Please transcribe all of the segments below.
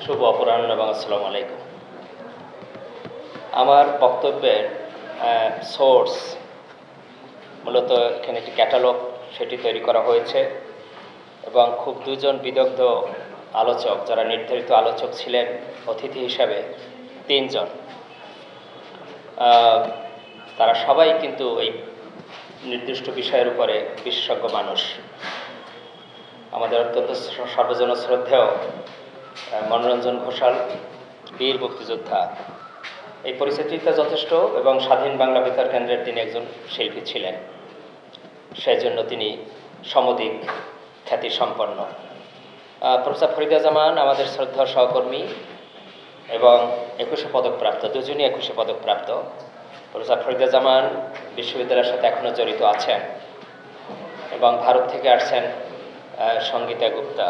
শুভ অপরাহ্ন এবং আসসালামু আলাইকুম। আমার বক্তব্যের সোর্স মূলত এখানে একটি ক্যাটালগ সেটি তৈরি করা হয়েছে এবং খুব দুজন বিদগ্ধ আলোচক যারা নির্ধারিত আলোচক ছিলেন অতিথি হিসাবে 3 জন, তারা সবাই কিন্তু এই নির্দিষ্ট বিষয়ের উপরে বিশেষজ্ঞ মানুষ। আমাদের অত্যন্ত সর্বজন শ্রদ্ধেয় মনোরঞ্জন ঘোষাল বীর মুক্তিযোদ্ধা, এই পরিচিতিটা যথেষ্ট এবং স্বাধীন বাংলা বেতার কেন্দ্রের তিনি একজন শিল্পী ছিলেন, সেজন্য তিনি সমধিক খ্যাতি সম্পন্ন। প্রফেসর ফরিদাজ্জামান আমাদের শ্রদ্ধা সহকর্মী এবং 21শে পদকপ্রাপ্ত, দুজনই 21শে পদকপ্রাপ্ত। প্রফেসর ফরিদাজ্জামান বিশ্ববিদ্যালয়ের সাথে এখনও জড়িত আছেন এবং ভারত থেকে আসছেন সঙ্গীতা গুপ্তা,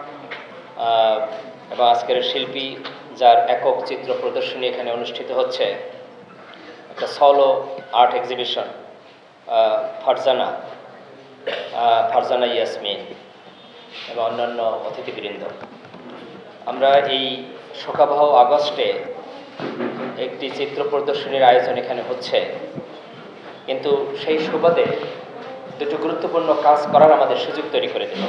এবং আজকের শিল্পী যার একক চিত্র প্রদর্শনী এখানে অনুষ্ঠিত হচ্ছে, একটা solo art exhibition, Farzana Yasmin এবং অন্যান্য অতিথিবৃন্দ। আমরা এই শোকাবহ আগস্টে একটি চিত্র প্রদর্শনীর আয়োজন এখানে হচ্ছে, কিন্তু সেই সুবাদে দুটো গুরুত্বপূর্ণ কাজ করার আমাদের সুযোগ তৈরি করে দিল।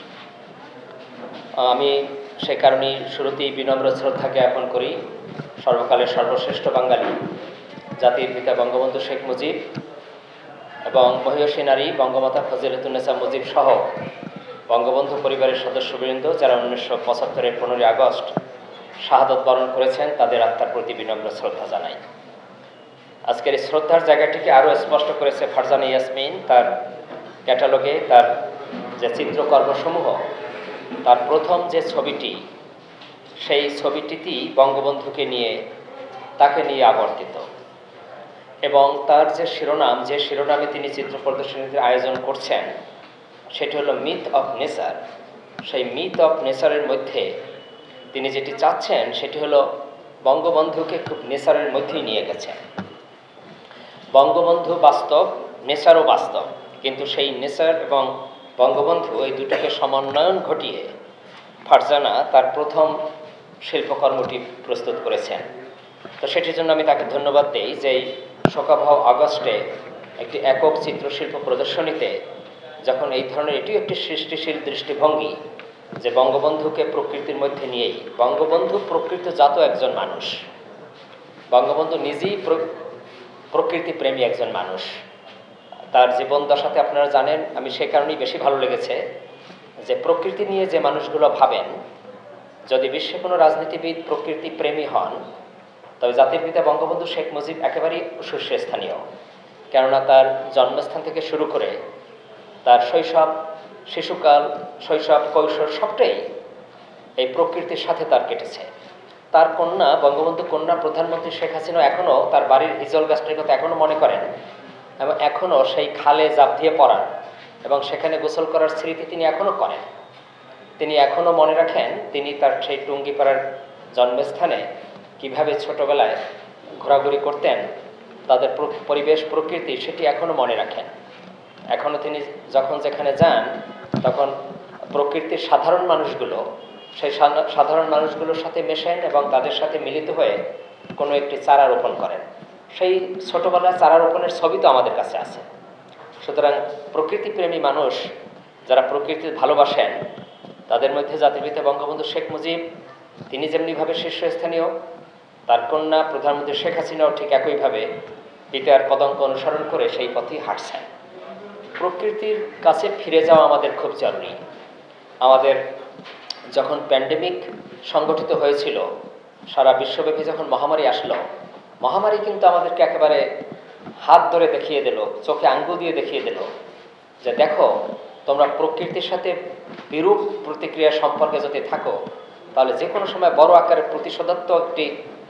আমি সে কারণেই শুরুতেই বিনম্র শ্রদ্ধা জ্ঞাপন করি সর্বকালের সর্বশ্রেষ্ঠ বাঙালি, জাতির পিতা বঙ্গবন্ধু শেখ মুজিব এবং মহিয়সী নারী বঙ্গমাতা ফজিলাতুন্নেসা মুজিব সহ বঙ্গবন্ধু পরিবারের সদস্যবৃন্দ যারা 1975-এর 15ই আগস্ট শাহাদত বরণ করেছেন, তাদের আত্মার প্রতি বিনম্র শ্রদ্ধা জানাই। আজকের এই শ্রদ্ধার জায়গাটিকে আরও স্পষ্ট করেছে ফারজানা ইয়াসমিন তার ক্যাটালগে, তার যে চিত্রকর্মসমূহ, তার প্রথম যে ছবিটি, সেই ছবিটিতেই বঙ্গবন্ধুকে নিয়ে, তাকে নিয়ে আবর্তিত, এবং তার যে শিরোনাম, যে শিরোনামে তিনি চিত্র প্রদর্শনীর আয়োজন করছেন, সেটি হলো মিথ অফ নেচার। সেই মিথ অফ নেচারের মধ্যে তিনি যেটি চাচ্ছেন সেটি হলো বঙ্গবন্ধুকে খুব নেচারের মধ্যেই নিয়ে গেছেন। বঙ্গবন্ধু বাস্তব, নেচারও বাস্তব, কিন্তু সেই নেচার এবং বঙ্গবন্ধু এই দুটোকে সমন্বয়ন ঘটিয়ে ফারজানা তার প্রথম শিল্পকর্মটি প্রস্তুত করেছেন। তো সেটির জন্য আমি তাকে ধন্যবাদ দিই যে এই শোকাবহ আগস্টে একটি একক চিত্রশিল্প প্রদর্শনীতে যখন এই ধরনের, এটিও একটি সৃষ্টিশীল দৃষ্টিভঙ্গি যে বঙ্গবন্ধুকে প্রকৃতির মধ্যে নিয়েই, বঙ্গবন্ধু প্রকৃতিজাত একজন মানুষ, বঙ্গবন্ধু নিজেই প্রকৃতি প্রেমী একজন মানুষ। তার জীবন দশাতে আপনারা জানেন, আমি সে কারণেই বেশি ভালো লেগেছে যে প্রকৃতি নিয়ে যে মানুষগুলো ভাবেন, যদি বিশ্বে কোনো রাজনীতিবিদ প্রকৃতি প্রেমী হন, তবে জাতির পিতা বঙ্গবন্ধু শেখ মুজিব একেবারেই শীর্ষস্থানীয়। কেননা তার জন্মস্থান থেকে শুরু করে তার শৈশব, শিশুকাল, শৈশব, কৈশোর সবটাই এই প্রকৃতির সাথে তার কেটেছে। তার কন্যা, বঙ্গবন্ধু কন্যা প্রধানমন্ত্রী শেখ হাসিনা এখনও তার বাড়ির হিজল গাছটির কথা এখনও মনে করেন এবং এখনও সেই খালে জাপ দিয়ে পড়ার এবং সেখানে গোসল করার স্মৃতি তিনি এখনও করেন। তিনি এখনও মনে রাখেন তিনি তার সেই টুঙ্গিপাড়ার জন্মস্থানে কিভাবে ছোটবেলায় ঘোরাঘুরি করতেন, তাদের পরিবেশ, প্রকৃতি, সেটি এখনও মনে রাখেন। এখনও তিনি যখন যেখানে যান তখন প্রকৃতির সাধারণ মানুষগুলো, সেই সাধারণ মানুষগুলোর সাথে মেশেন এবং তাদের সাথে মিলিত হয়ে কোনো একটি চারা রোপণ করেন। সেই ছোটোবেলায় চারা রোপণের ছবি তো আমাদের কাছে আছে। সুতরাং প্রকৃতিপ্রেমী মানুষ যারা প্রকৃতি ভালোবাসেন, তাদের মধ্যে জাতির পিতা বঙ্গবন্ধু শেখ মুজিব, তিনি যেমনিভাবে শীর্ষস্থানীয়, তার কন্যা প্রধানমন্ত্রী শেখ হাসিনাও ঠিক একইভাবে পিতার পদাঙ্ক অনুসরণ করে সেই পথেই হাঁটছেন। প্রকৃতির কাছে ফিরে যাওয়া আমাদের খুব জরুরি। আমাদের যখন প্যান্ডেমিক সংগঠিত হয়েছিল, সারা বিশ্বব্যাপী যখন মহামারী আসলো, মহামারী কিন্তু আমাদেরকে একেবারে হাত ধরে দেখিয়ে দিল, চোখে আঙ্গুল দিয়ে দেখিয়ে দিল যে দেখো, তোমরা প্রকৃতির সাথে বিরূপ প্রতিক্রিয়া সম্পর্কে যদি থাকো, তাহলে যে কোনো সময় বড় আকারের প্রতিশোধাত্মক একটি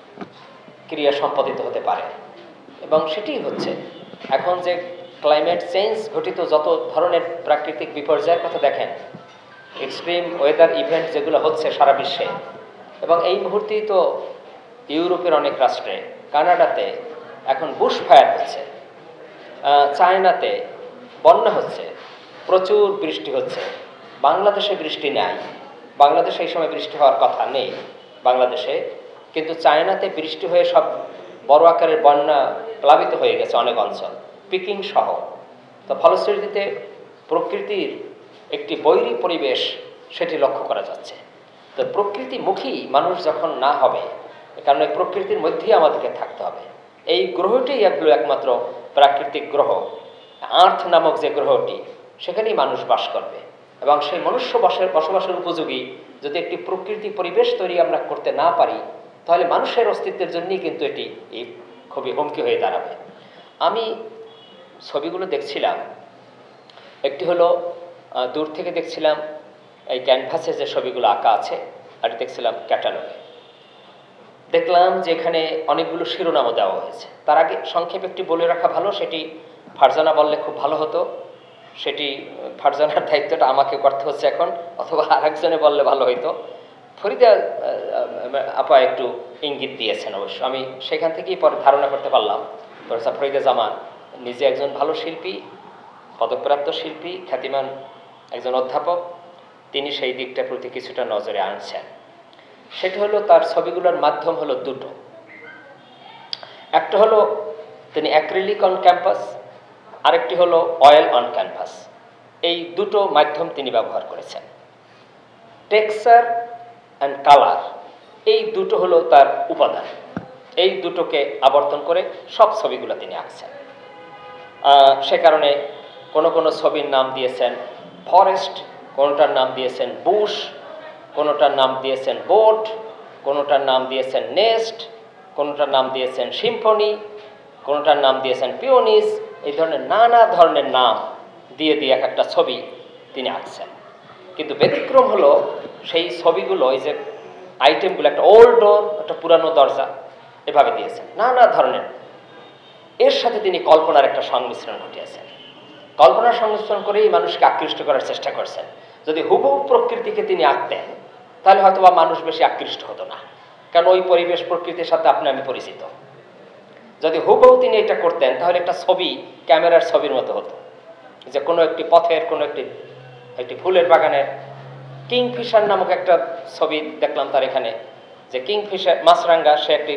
ক্রিয়া সম্পাদিত হতে পারে। এবং সেটিই হচ্ছে এখন যে ক্লাইমেট চেঞ্জ ঘটিত যত ধরনের প্রাকৃতিক বিপর্যয়ের কথা দেখেন, এক্সট্রিম ওয়েদার ইভেন্ট যেগুলো হচ্ছে সারা বিশ্বে, এবং এই মুহূর্তেই তো ইউরোপের অনেক রাষ্ট্রে, কানাডাতে এখন বুশ ফায়ার হচ্ছে, চায়নাতে বন্যা হচ্ছে, প্রচুর বৃষ্টি হচ্ছে। বাংলাদেশে বৃষ্টি নেই, বাংলাদেশে এই সময় বৃষ্টি হওয়ার কথা নেই, বাংলাদেশে, কিন্তু চায়নাতে বৃষ্টি হয়ে সব বড় আকারের বন্যা প্লাবিত হয়ে গেছে অনেক অঞ্চল, পিকিং সহ। তো ফলশ্রুতিতে প্রকৃতির একটি বৈরী পরিবেশ সেটি লক্ষ্য করা যাচ্ছে। তো প্রকৃতিমুখী মানুষ যখন না হবে, কারণ এই প্রকৃতির মধ্যেই আমাদেরকে থাকতে হবে। এই গ্রহটি একমাত্র প্রাকৃতিক গ্রহ, আর্থ নামক যে গ্রহটি, সেখানেই মানুষ বাস করবে। এবং সেই মনুষ্য বসবাসের উপযোগী যদি একটি প্রকৃতি পরিবেশ তৈরি আমরা করতে না পারি, তাহলে মানুষের অস্তিত্বের জন্যই কিন্তু এটি খুবই হুমকি হয়ে দাঁড়াবে। আমি ছবিগুলো দেখছিলাম, একটি হলো দূর থেকে দেখছিলাম এই ক্যানভাসে যে ছবিগুলো আঁকা আছে, আর দেখছিলাম ক্যাটালগে। দেখলাম যে এখানে অনেকগুলো শিরোনামও দেওয়া হয়েছে। তার আগে সংক্ষেপে একটি বলে রাখা ভালো, সেটি ফারজানা বললে খুব ভালো হতো। সেটি ফারজানার দায়িত্বটা আমাকে করতে হচ্ছে এখন, অথবা আরেকজনে বললে ভালো হইতো। ফরিদা আপা একটু ইঙ্গিত দিয়েছেন অবশ্য, আমি সেখান থেকেই পরে ধারণা করতে পারলাম প্রফেসর ফরিদুজ্জামান নিজে একজন ভালো শিল্পী, পদকপ্রাপ্ত শিল্পী, খ্যাতিমান একজন অধ্যাপক। তিনি সেই দিকটার প্রতি কিছুটা নজরে আনছেন। সেটা হলো তার ছবিগুলোর মাধ্যম হলো দুটো। একটা হলো তিনি অ্যাক্রিলিক অন ক্যাম্পাস, আরেকটি হলো অয়েল অন ক্যানভাস। এই দুটো মাধ্যম তিনি ব্যবহার করেছেন। টেক্সচার অ্যান্ড কালার, এই দুটো হলো তার উপাদান। এই দুটোকে আবর্তন করে সব ছবিগুলো তিনি আঁকছেন। সে কারণে কোনো কোনো ছবির নাম দিয়েছেন ফরেস্ট, কোনোটার নাম দিয়েছেন বুশ, কোনোটার নাম দিয়েছেন বোট, কোনোটার নাম দিয়েছেন নেস্ট, কোনোটার নাম দিয়েছেন সিম্ফনি, কোনোটার নাম দিয়েছেন পিওনিস। এই ধরনের নানা ধরনের নাম দিয়ে দিয়ে এক একটা ছবি তিনি আঁকছেন। কিন্তু ব্যতিক্রম হলো সেই ছবিগুলো, এই যে আইটেমগুলো, একটা ওল্ড ডোর, একটা পুরানো দরজা, এভাবে দিয়েছেন নানা ধরনের। এর সাথে তিনি কল্পনার একটা সংমিশ্রণ ঘটিয়েছেন। কল্পনার সংমিশ্রণ করেই মানুষকে আকৃষ্ট করার চেষ্টা করছেন। যদি হুবহু প্রকৃতিকে তিনি আঁকতেন, তাহলে হয়তো বা মানুষ বেশি আকৃষ্ট হতো না, কারণ ওই পরিবেশ প্রকৃতির সাথে আপনি আমি পরিচিত। যদি হুবহু তিনি এটা করতেন, তাহলে একটা ছবি ক্যামেরার ছবির মতো হতো, যে কোনো একটি পথের, কোনো একটি ফুলের বাগানের। কিংফিশার নামক একটা ছবি দেখলাম তার এখানে, যে কিংফিশার মাছরাঙ্গা,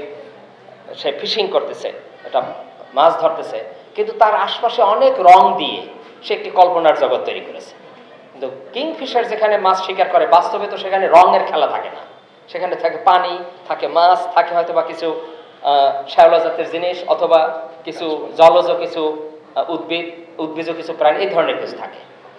সে ফিশিং করতেছে, এটা মাছ ধরতেছে, কিন্তু তার আশপাশে অনেক রং দিয়ে সে একটি কল্পনার জগৎ তৈরি করেছে। কিন্তু কিংফিশার যেখানে মাছ শিকার করে, বাস্তবে তো সেখানে রঙের খেলা থাকে না, সেখানে থাকে পানি, থাকে মাছ, থাকে হয়তো বা কিছু শ্যাওলা জাতের জিনিস, অথবা কিছু জলজ কিছু উদ্ভিজ কিছু প্রাণী, এই ধরনের কিছু থাকে।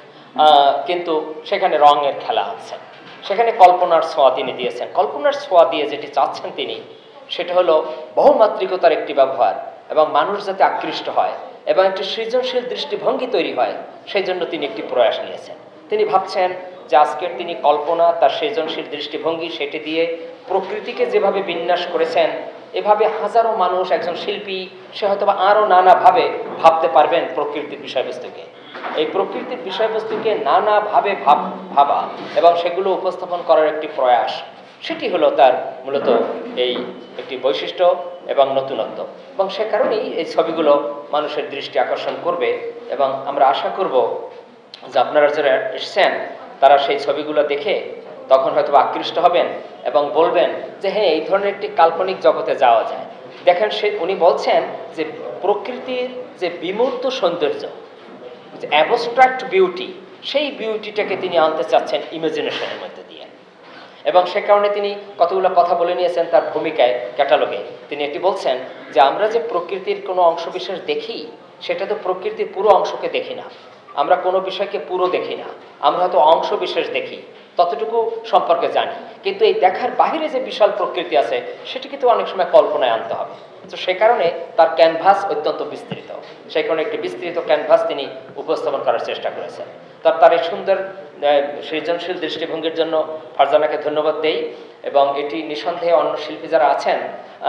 কিন্তু সেখানে রঙের খেলা আছে, সেখানে কল্পনার ছোঁয়া তিনি দিয়েছেন। কল্পনার ছোঁয়া দিয়ে যেটি চাচ্ছেন তিনি, সেটা হলো বহুমাত্রিকতার একটি ব্যবহার, এবং মানুষ যাতে আকৃষ্ট হয় এবং একটি সৃজনশীল দৃষ্টিভঙ্গি তৈরি হয়, সেই জন্য তিনি একটি প্রয়াস নিয়েছেন। তিনি ভাবছেন যে আজকের তিনি কল্পনা, তার সৃজনশীল দৃষ্টিভঙ্গি, সেটি দিয়ে প্রকৃতিকে যেভাবে বিন্যাস করেছেন, এভাবে হাজারো মানুষ, একজন শিল্পী সে হয়তো বা আরও নানাভাবে ভাবতে পারবেন প্রকৃতির বিষয়বস্তুকে। এই প্রকৃতির বিষয়বস্তুকে নানাভাবে ভাবা এবং সেগুলো উপস্থাপন করার একটি প্রয়াস, সেটি হলো তার মূলত এই একটি বৈশিষ্ট্য এবং নতুনত্ব। এবং সে কারণেই এই ছবিগুলো মানুষের দৃষ্টি আকর্ষণ করবে। এবং আমরা আশা করব যে আপনারা যারা এসছেন, তারা সেই ছবিগুলো দেখে তখন হয়তো আকৃষ্ট হবেন এবং বলবেন যে হ্যাঁ, এই ধরনের একটি কাল্পনিক জগতে যাওয়া যায়। দেখেন, উনি বলছেন যে প্রকৃতির যে বিমূর্ত সৌন্দর্য, যে অ্যাবস্ট্রাক্ট বিউটি, সেই বিউটিটাকে তিনি আনতে চাচ্ছেন ইমাজিনেশনের মধ্যে দিয়ে। এবং সে কারণে তিনি কতগুলো কথা বলে নিয়েছেন তার ভূমিকায়, ক্যাটালগে। তিনি একটি বলছেন যে আমরা যে প্রকৃতির কোনো অংশবিশেষ দেখি, সেটা তো প্রকৃতির পুরো অংশকে দেখি না, আমরা কোনো বিষয়কে পুরো দেখি না, আমরা হয়তো অংশ বিশেষ দেখি, ততটুকু সম্পর্কে জানি। কিন্তু এই দেখার বাইরে যে বিশাল প্রকৃতি আছে, সেটিকে তো অনেক সময় কল্পনায় আনতে হবে। তো সে কারণে তার ক্যানভাস অত্যন্ত বিস্তৃত, সেই কারণে একটি বিস্তৃত ক্যানভাস তিনি উপস্থাপন করার চেষ্টা করেছেন। তার এই সুন্দর সৃজনশীল দৃষ্টিভঙ্গির জন্য ফারজানাকে ধন্যবাদ দেই। এবং এটি নিঃসন্দেহে অন্য শিল্পী যারা আছেন,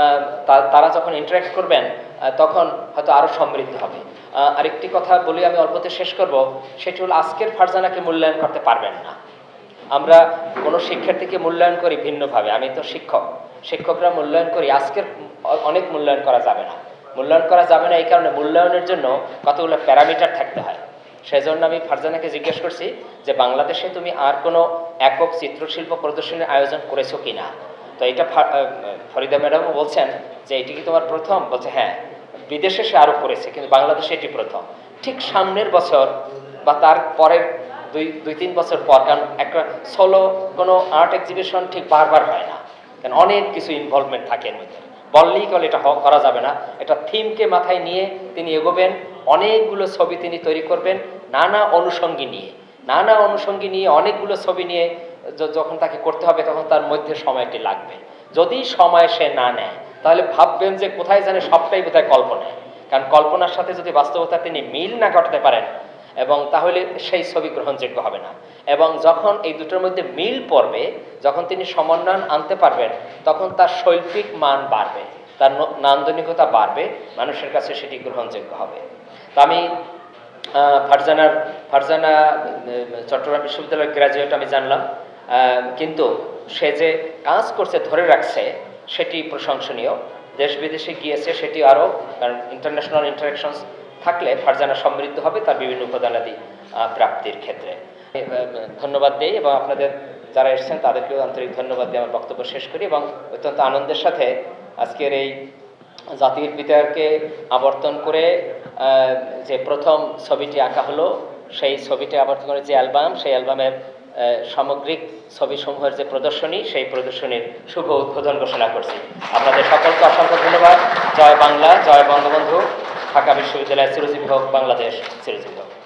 তারা যখন ইন্টারেক্ট করবেন, তখন হয়তো আরও সমৃদ্ধ হবে। আরেকটি কথা বলি, আমি অল্পতে শেষ করব, সেটি হলো আজকের ফারজানাকে মূল্যায়ন করতে পারবেন না। আমরা কোনো শিক্ষার্থীকে মূল্যায়ন করি ভিন্নভাবে। আমি তো শিক্ষকরা মূল্যায়ন করি, আজকের অনেক মূল্যায়ন করা যাবে না। মূল্যায়ন করা যাবে না এই কারণে, মূল্যায়নের জন্য কতগুলো প্যারামিটার থাকতে হয়। সেজন্য আমি ফারজানাকে জিজ্ঞেস করছি যে বাংলাদেশে তুমি আর কোনো একক চিত্রশিল্প প্রদর্শনীর আয়োজন করেছো কিনা। তো এটা ফরিদা ম্যাডামও বলছেন যে এটি কি তোমার প্রথম? বলছে হ্যাঁ, বিদেশে সে আরও করেছে কিন্তু বাংলাদেশে এটি প্রথম। ঠিক সামনের বছর বা তার পরের দুই তিন বছর পর, কারণ একটা সোলো কোনো আর্ট এক্সিবিশন ঠিক বারবার হয় না, কারণ অনেক কিছু ইনভলভমেন্ট থাকে এর মধ্যে, বললেই কল এটা করা যাবে না। এটা থিমকে মাথায় নিয়ে তিনি এগোবেন, অনেকগুলো ছবি তিনি তৈরি করবেন নানা অনুষঙ্গী নিয়ে অনেকগুলো ছবি নিয়ে যখন তাকে করতে হবে তখন তার মধ্যে সময়টি লাগবে। যদি সময় সে না নেয় তাহলে ভাববেন যে কোথায় জানে সবটাই বোধহয় কল্পনায়, কারণ কল্পনার সাথে যদি বাস্তবতা তিনি মিল না করতে পারেন এবং তাহলে সেই ছবি গ্রহণযোগ্য হবে না। এবং যখন এই দুটোর মধ্যে মিল পড়বে, যখন তিনি সমন্বয়ন আনতে পারবেন, তখন তার শৈল্পিক মান বাড়বে, তার নান্দনিকতা বাড়বে, মানুষের কাছে সেটি গ্রহণযোগ্য হবে। তা আমি ফারজানা চট্টগ্রাম বিশ্ববিদ্যালয়ের গ্র্যাজুয়েট আমি জানলাম, কিন্তু সে যে কাজ করছে ধরে রাখছে সেটি প্রশংসনীয়। দেশ বিদেশে গিয়েছে সেটি আরও, কারণ ইন্টারন্যাশনাল ইন্টারাকশনস থাকলে ফারজানা সমৃদ্ধ হবে তার বিভিন্ন উপাদানাদি প্রাপ্তির ক্ষেত্রে। ধন্যবাদ দেই এবং আপনাদের যারা এসেছেন তাদেরকেও আন্তরিক ধন্যবাদ দিয়ে আমার বক্তব্য শেষ করি এবং অত্যন্ত আনন্দের সাথে আজকের এই জাতির পিতাকে আবর্তন করে যে প্রথম ছবিটি আঁকা হলো, সেই ছবিটি আবর্তন করে যে অ্যালবাম, সেই অ্যালবামের সামগ্রিক ছবিসমূহের যে প্রদর্শনী, সেই প্রদর্শনীর শুভ উদ্বোধন ঘোষণা করছি। আপনাদের সকলকে অসংখ্য ধন্যবাদ। জয় বাংলা, জয় বঙ্গবন্ধু। ঢাকা বিশ্ববিদ্যালয় চিরজীবী হোক, বাংলাদেশ চিরজীবী হোক।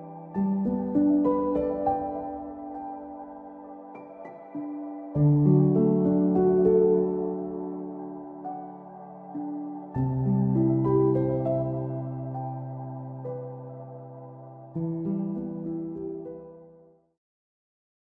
Thank you.